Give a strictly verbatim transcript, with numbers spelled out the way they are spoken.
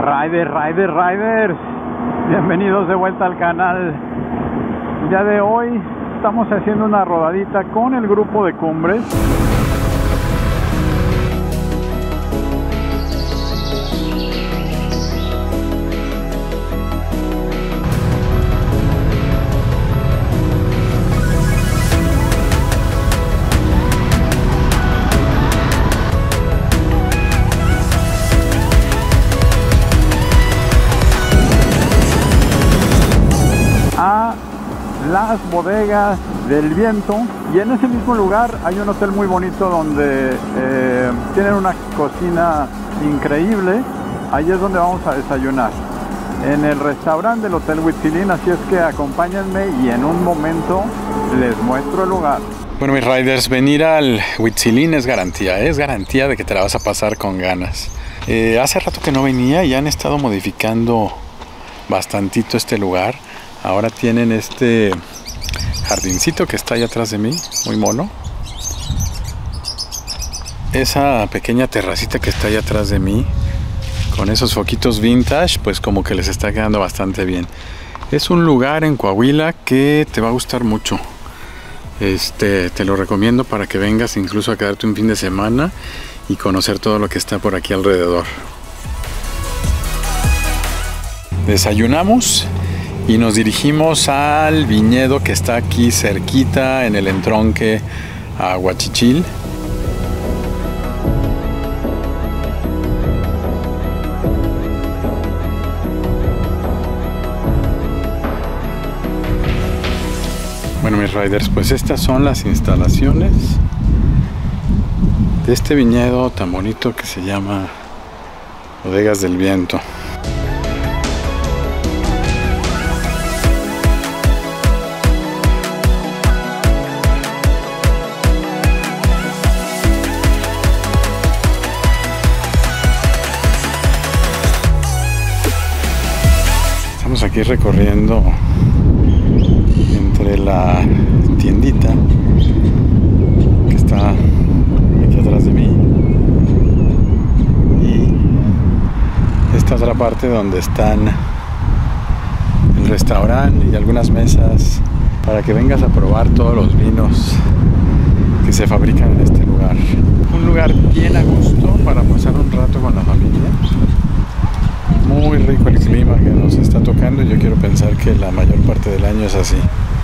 Riders, Riders, Riders, bienvenidos de vuelta al canal. El día de hoy estamos haciendo una rodadita con el grupo de Cumbres. A las bodegas del viento, y en ese mismo lugar hay un hotel muy bonito donde eh, tienen una cocina increíble. Ahí es donde vamos a desayunar, en el restaurante del Hotel Huitzilín, así es que acompáñenme y en un momento les muestro el lugar. Bueno, mis riders, venir al Huitzilín es garantía, es garantía de que te la vas a pasar con ganas. Eh, hace rato que no venía y han estado modificando bastantito este lugar. Ahora tienen este jardincito que está ahí atrás de mí, muy mono. Esa pequeña terracita que está ahí atrás de mí, con esos foquitos vintage, pues como que les está quedando bastante bien. Es un lugar en Coahuila que te va a gustar mucho. Este, te lo recomiendo para que vengas incluso a quedarte un fin de semana y conocer todo lo que está por aquí alrededor. Desayunamos y nos dirigimos al viñedo que está aquí cerquita en el entronque a Huachichil. Bueno, mis riders, pues estas son las instalaciones de este viñedo tan bonito que se llama Bodegas del Viento. Estamos aquí recorriendo entre la tiendita que está aquí atrás de mí y esta otra parte donde están el restaurante y algunas mesas para que vengas a probar todos los vinos que se fabrican en este lugar. Un lugar bien a gusto para pasar un rato con la familia. Muy rico el clima que nos está tocando y yo quiero pensar que la mayor parte del año es así.